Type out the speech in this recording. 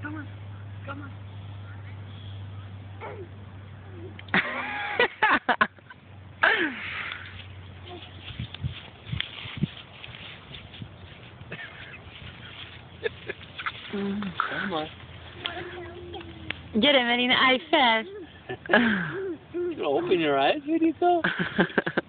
Come on. Come on. Come on. Gyere, Melina, állj fel! Open your eyes, Benito.